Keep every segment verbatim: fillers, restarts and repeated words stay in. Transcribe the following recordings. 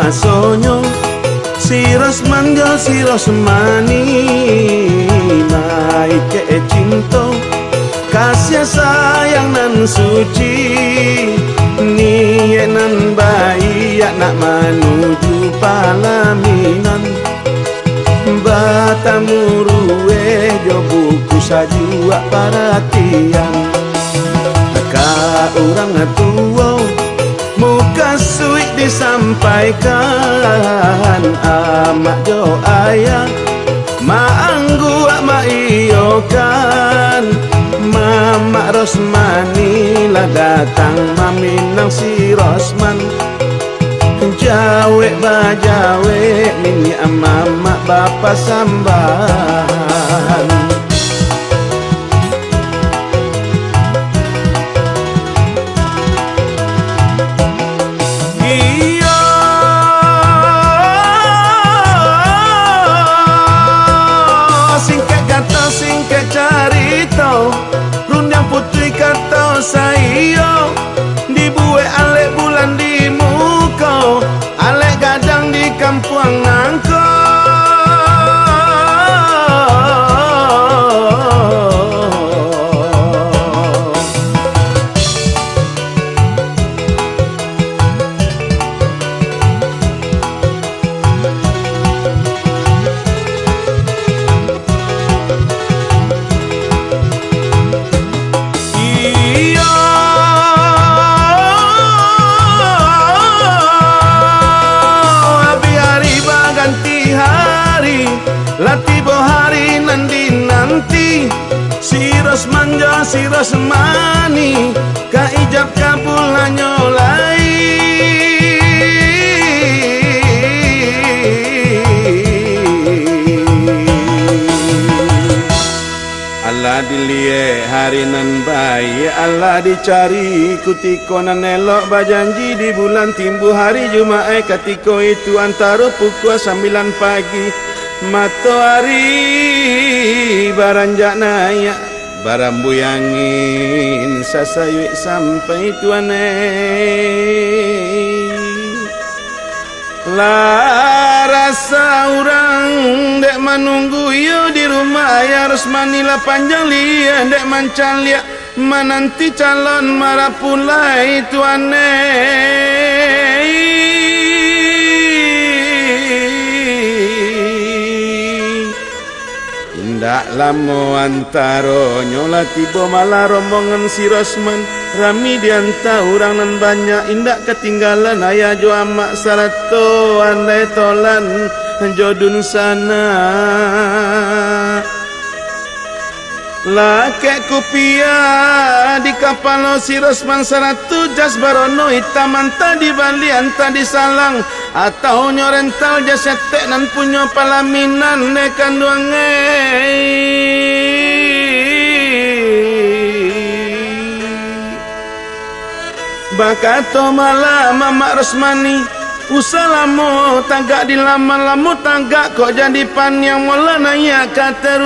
masonyo si Rosman jo si Rosmani naik ke cinta kasih sayang nan suci niat nan baik nak menuju palaminan batamu ruwe jo buku sajua perhatian ka orang tua muka suik disampaikan amak jo ayah maanggu ma iyokan Mama Rosmani lah datang maminang si Rosman jawe bajawe mini mama bapa sambahan iyo singkat kata singkat carito putri kata saya dibuat alek bulan di muka alek gadang di kampung nangko Latibo hari nanti nanti si Rosman jo si Rosmani ka ijab kabulanyo lai Allah dilie hari nan bayi Allah dicari kutiko nan elok bajanji di bulan timbu hari Jumat ketika itu antara pukul sembilan pagi matahari baranjak naik barambuyangin sasayuk sampai tuane lah rasa orang dek menunggu yo di rumah ya Rosmani lah panjang liat dek mancan liat menanti calon marapulai tuane ndak lamo antaro nyola tiba malah rombongan si Rosman rami dianta orang nan banyak indak ketinggalan ayah jo amak sarato andai tolan jodun sana Lake kupia di kapal si Rosman saratu jas barono hitam anta di Bali anta di Salang atau nyorental jas setek nan punya palaminan nekan duangai bakato malam Mama Rosmani usalamu tagak di lama-lama tagak kok jadi pan yang mula nanya kata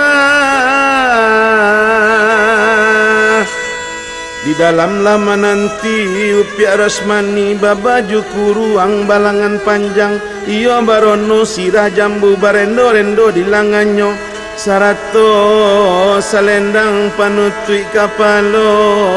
rumah di dalam lama nanti upiak Rosmani babaju kuruang balangan panjang iyo barono sirah jambu barendo-rendo di langanyo sarato salendang panutui kapalo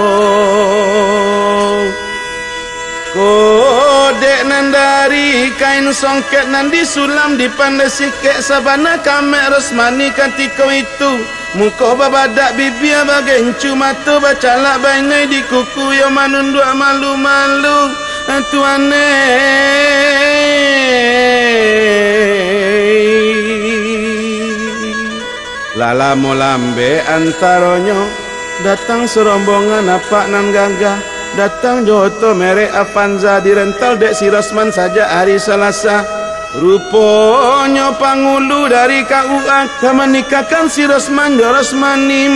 kodek nan dari kain songket nan disulam di pandai sikek sabana kamek Rosmani ketika itu muka babadak bibia bagai mata bacalak bainai di kuku yo manunduk malu-malu tuane lala molambe antaronyo datang serombongan apa nan gagah datang joto merek Avanza dirental dek si Rosman saja hari Selasa rupanya pangulu dari K U A menikahkan si Rosman jo Rosmani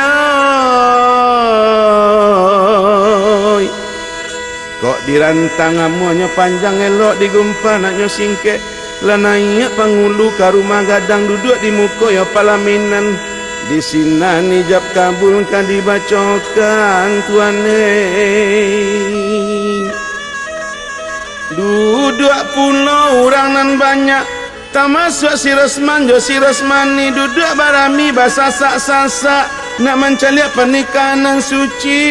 mandeoi kok dirantang amuannya panjang elok digumpa naknya singkek lananya pangulu ke rumah gadang duduk di muka ya palaminan di sini nijab kabul kan dibacokan tuane duduk duduk pulau orang nan banyak, termasuk si Rosman jo si Rosmani duduk barami bahasa sak-sasak nak mencari pernikahan nan suci.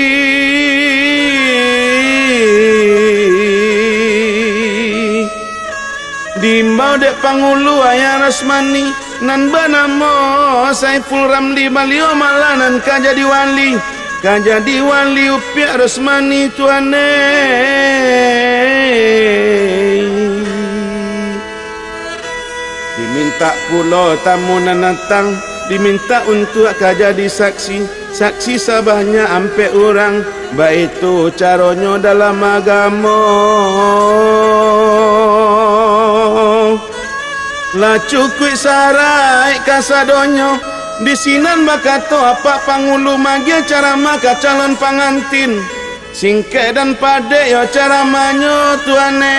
Dimbau dek pangulu ayah Rosmani nan banamo Saiful Ramli Balio malah nan ka jadi wali, ka jadi wali upiak Rosmani tuane. Diminta pulau tamu nan datang, diminta untuk ka jadi saksi, saksi sabahnya ampe orang, baik itu caronyo dalam agama. La cukui sarai kasadonyo disinan bakato apa pangulu magia cara maka calon pangantin singke dan pade yo cara manyo tuane.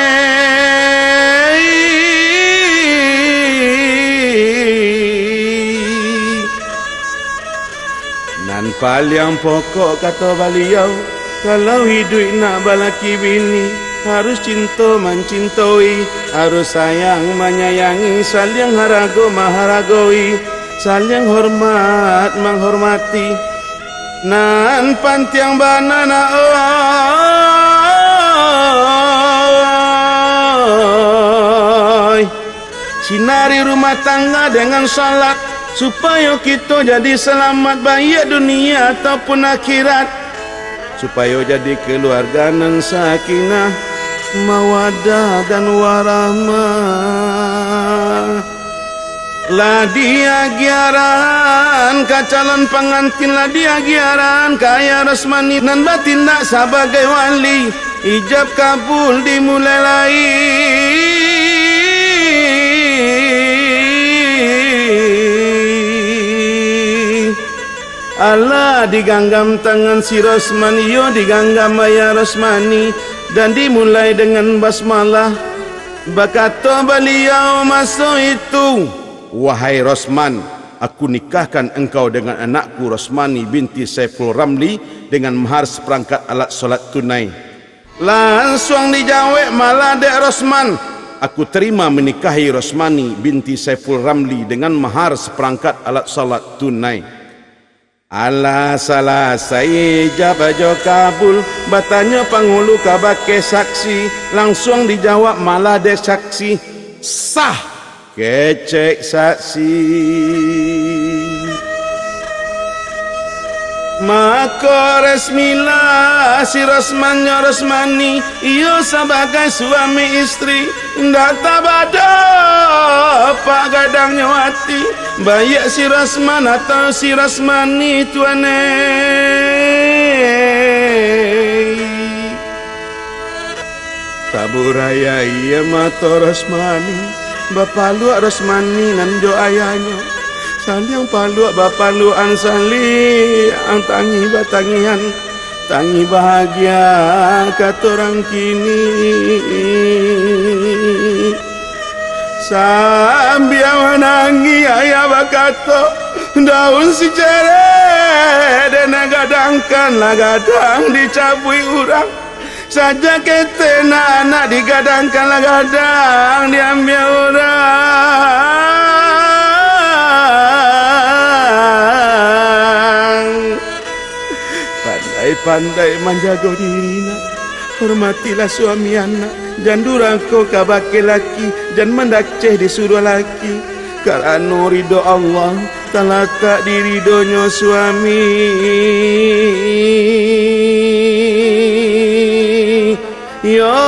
Nan paling pokok kata beliau, kalau hidup nak balaki bini harus cinta mencintoi, harus sayang menyayangi, saling harago maharagoi, saling hormat menghormati. Nan pantiang banana oi, sinari rumah tangga dengan salat supaya kita jadi selamat baik dunia ataupun akhirat, supaya jadi keluarga nan sakinah mawadah dan warahmah. Lah dia giaran ka calon pengantin, lah dia giaran kaya Rosmani nan batindak sebagai wali, ijab kabul dimulai lain. Allah diganggam tangan si Rosmani, yo diganggam ayah Rosmani, dan dimulai dengan basmalah. Berkata beliau masa itu, wahai Rosman, aku nikahkan engkau dengan anakku Rosmani binti Saiful Ramli dengan mahar seperangkat alat solat tunai. Langsung dijawab malah dek Rosman, aku terima menikahi Rosmani binti Saiful Ramli dengan mahar seperangkat alat solat tunai. Alah salah saya jawab jo kabul, batanya pangulu kabake saksi, langsung dijawab malah dek saksi sah kecek saksi. Maka resmilah si Rosmannya Rosmani iyo sebagai suami istri, ndak tabada pak gadangnya wati baik si Rosman atau si Rosmani tuane. Taburaya iya mata Rosmani bapalu Rosmani nan jo ayahnya saling palu bapaluan sali ang tangi batangian tangi bahagia kata orang kini sambil menangi ayah bakato daun si cere dan gadangkan lah gadang dicabui orang saja kete anak digadangkan lah gadang diambil orang. Pandai menjaga diri nak, hormatilah suami anak, dan durangko kabake laki, dan mendakceh disuruh laki. Karena ridho Allah terletak di ridhonya suami. Ya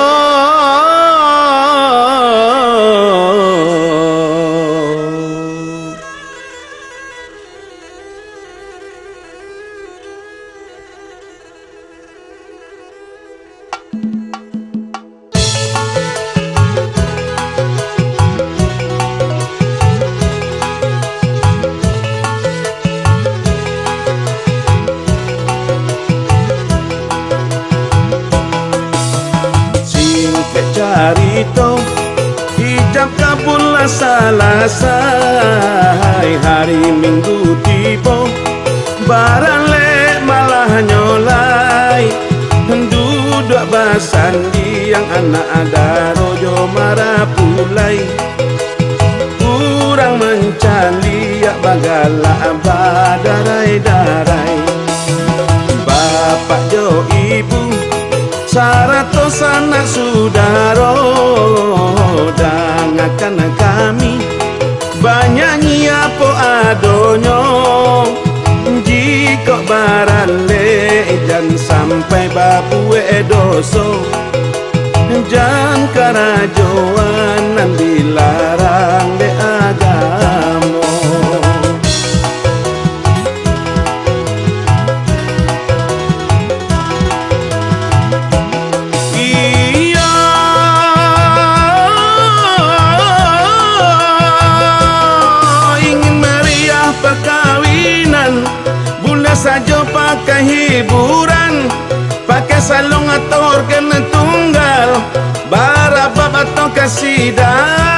carito hijab kabul lah salasai hari Minggu tiba barang le malah nyolai duduk basandi yang anak ada rojo marah pulai kurang mencali ya bagala badarai-darai bapak jo ibu sarato sanak sudaro dan akan kami banyak nyiapo adonyo jika barale jan sampai babu edoso jan karajoan nan dilarang de agamo iya ingin meriah perkawinan bunda saja pakai hiburan pakai salong atau organ tunggal barabab atau kasidah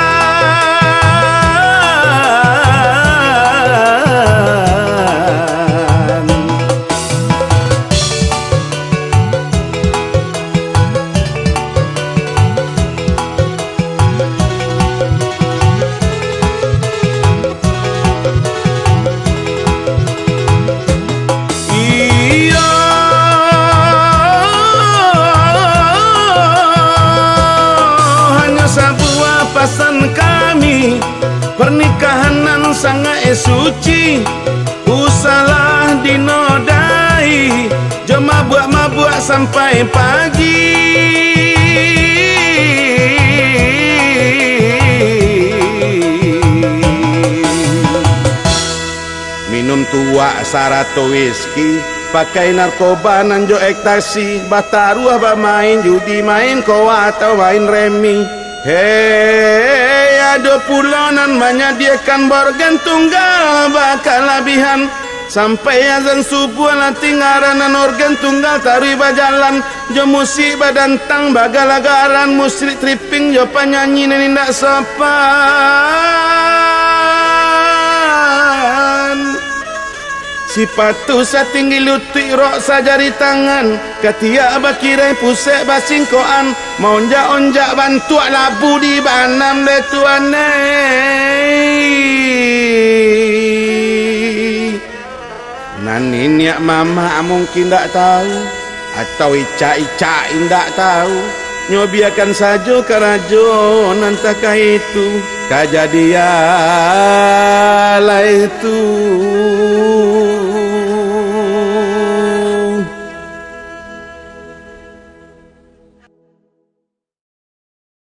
pasan kami pernikahan sangat suci usalah dinodai jom mabuk-mabuk sampai pagi minum tua sarato whisky pakai narkoba nanjo ekstasi bataruah main judi main kowa atau main remi. Hei, ada pulanan menyediakan borgan tunggal bakal labihan sampai azan subuh nanti ngaranan organ tunggal tari bajalan jo musik badan tang bagalagaran musrik tripping jo penyanyi nenindak sopan sipatu satinggi lutut rok sajari tangan ketia bakirai pusek basingkoan mau onjak-onjak bantuak labu di banam de tuane nani niak mama mungkin tak tahu atau ica-ica indak tahu nyobiakan saja karajo nantakah itu kejadian lah itu